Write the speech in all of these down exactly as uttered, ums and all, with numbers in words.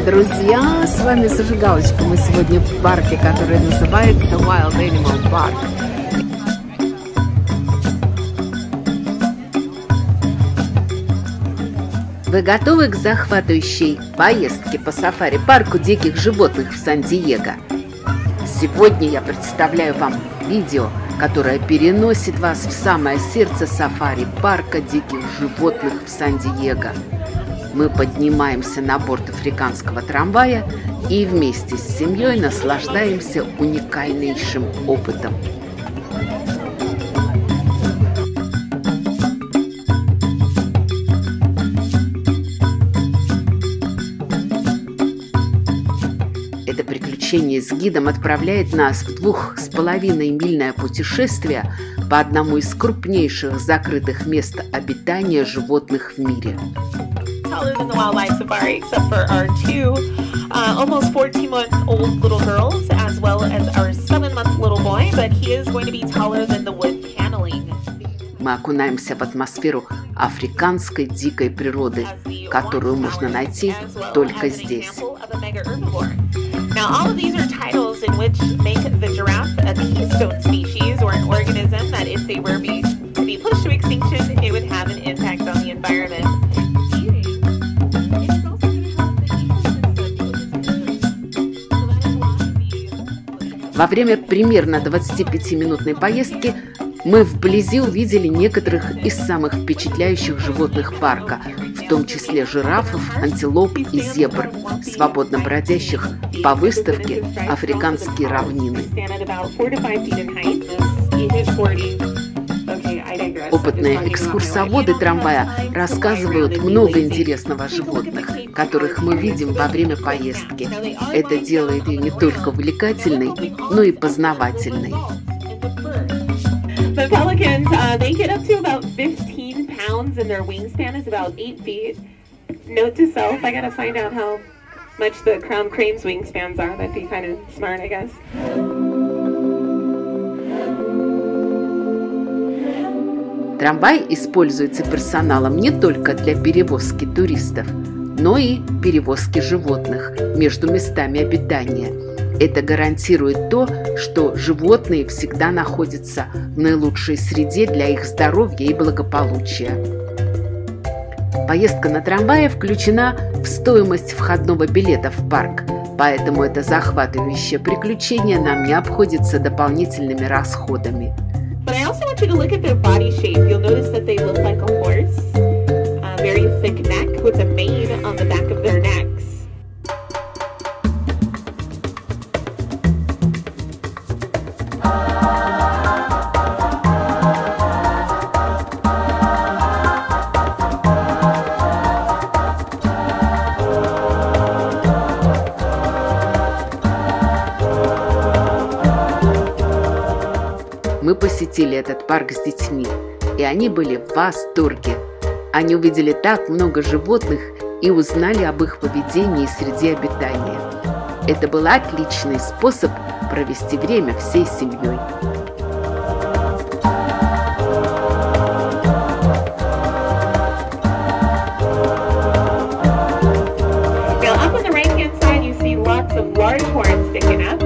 Друзья, с вами Зажигалочка. Мы сегодня в парке, который называется Wild Animal Park. Вы готовы к захватывающей поездке по сафари-парку диких животных в Сан-Диего? Сегодня я представляю вам видео, которое переносит вас в самое сердце сафари-парка диких животных в Сан-Диего. Мы поднимаемся на борт африканского трамвая и вместе с семьей наслаждаемся уникальнейшим опытом. Это приключение с гидом отправляет нас в двух с половиной мильное путешествие по одному из крупнейших закрытых мест обитания животных в мире. In the wildlife safari, except for our two uh, almost fourteen month old little girls, as well as our seven month little boy, but he is going to be taller than the wood paneling. Мы окунаемся в атмосферу африканской дикой природы, которую можно найти только здесь. Now, all of these are titles in which make the giraffe a keystone species or an organism that if they were be, to be pushed to extinction, it would have an impact on the environment. Во время примерно двадцатипятиминутной поездки мы вблизи увидели некоторых из самых впечатляющих животных парка, в том числе жирафов, антилоп и зебр, свободно бродящих по выставке «Африканские равнины». Опытные экскурсоводы трамвая рассказывают много интересного о животных, которых мы видим во время поездки. Это делает ее не только увлекательной, но и познавательной. The pelicans, uh, they get up to about fifteen pounds and their wingspan is about eight feet. Note to self, I gotta find out how much the crown crane's wingspans are. That'd be kind of smart, I guess. Трамвай используется персоналом не только для перевозки туристов, но и перевозки животных между местами обитания. Это гарантирует то, что животные всегда находятся в наилучшей среде для их здоровья и благополучия. Поездка на трамвае включена в стоимость входного билета в парк, поэтому это захватывающее приключение нам не обходится дополнительными расходами. But I also want you to look at their body shape. You'll notice that they look like a horse, a very thick neck with a mane on the back of their necks. Мы посетили этот парк с детьми, и они были в восторге. Они увидели так много животных и узнали об их поведении и среде обитания. Это был отличный способ провести время всей семьей. Now, up on the right-hand side, you see lots of large horns sticking up.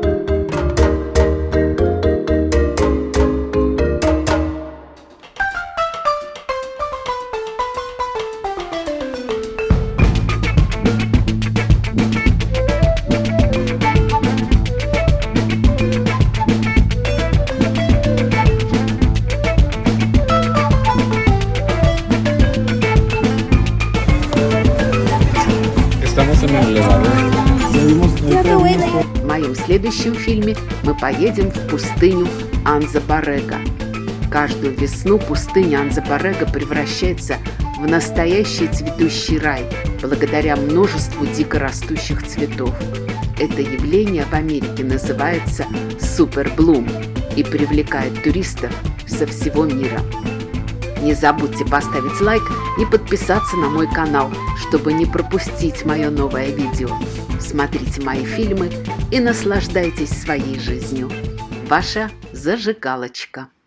В моем следующем фильме мы поедем в пустыню Анза-Боррега. Каждую весну пустыня Анза-Боррега превращается в настоящий цветущий рай благодаря множеству дикорастущих цветов. Это явление в Америке называется суперблум и привлекает туристов со всего мира. Не забудьте поставить лайк и подписаться на мой канал, чтобы не пропустить мое новое видео. Смотрите мои фильмы и наслаждайтесь своей жизнью. Ваша Зажигалочка.